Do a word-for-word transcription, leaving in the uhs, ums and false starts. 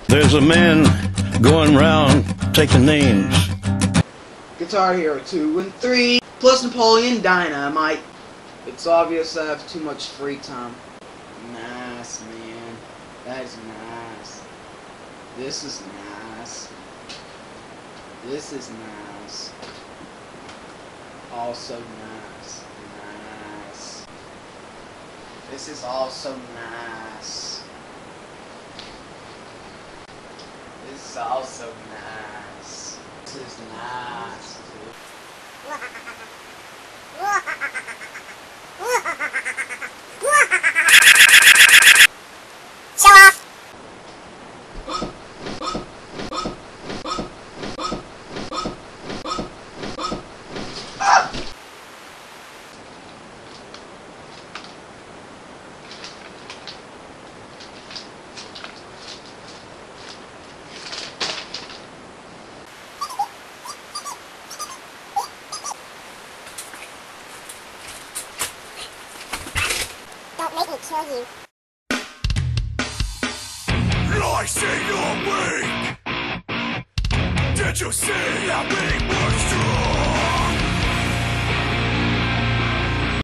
There's a man going round taking names. Guitar Hero two and three, plus Napoleon Dynamite. It's obvious I have too much free time. Nice, man. That is nice. This is nice. This is nice. Also nice. Nice. This is also nice. This is also nice. This is nice. Show off! Don't make me kill you. I say you're weak. Did you see that we were strong?